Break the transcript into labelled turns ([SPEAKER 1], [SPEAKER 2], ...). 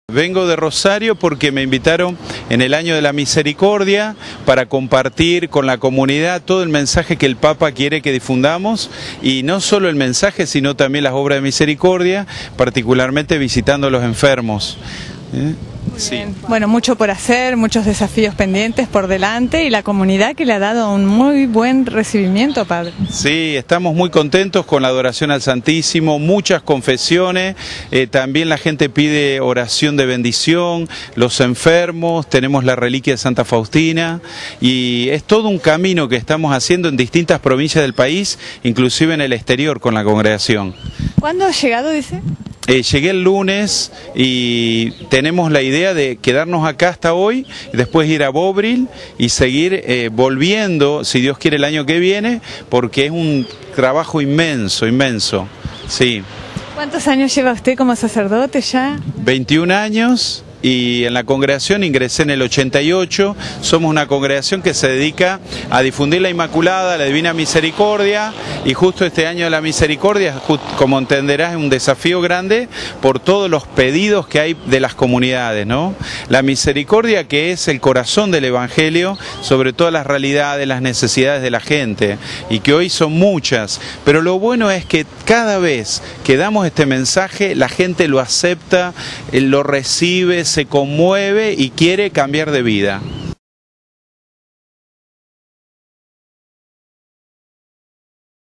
[SPEAKER 1] Vengo de Rosario porque me invitaron en el Año de la Misericordia para compartir con la comunidad todo el mensaje que el Papa quiere que difundamos, y no solo el mensaje sino también las obras de misericordia, particularmente visitando a los enfermos.
[SPEAKER 2] Sí. Bueno, mucho por hacer, muchos desafíos pendientes por delante y la comunidad que le ha dado un muy buen recibimiento, Padre.
[SPEAKER 1] Sí, estamos muy contentos con la adoración al Santísimo, muchas confesiones, también la gente pide oración de bendición, los enfermos, tenemos la reliquia de Santa Faustina, y es todo un camino que estamos haciendo en distintas provincias del país, inclusive en el exterior con la congregación.
[SPEAKER 2] ¿Cuándo ha llegado, dice?
[SPEAKER 1] Llegué el lunes y tenemos la idea de quedarnos acá hasta hoy, después ir a Bobril y seguir volviendo, si Dios quiere, el año que viene, porque es un trabajo inmenso, inmenso. Sí.
[SPEAKER 2] ¿Cuántos años lleva usted como sacerdote ya?
[SPEAKER 1] 21 años. Y en la congregación ingresé en el 88, somos una congregación que se dedica a difundir la Inmaculada, la Divina Misericordia, y justo este año de la Misericordia, como entenderás, es un desafío grande por todos los pedidos que hay de las comunidades, ¿no? La misericordia, que es el corazón del Evangelio, sobre todas las realidades, las necesidades de la gente, y que hoy son muchas, pero lo bueno es que cada vez que damos este mensaje, la gente lo acepta, lo recibe, se conmueve y quiere cambiar de vida.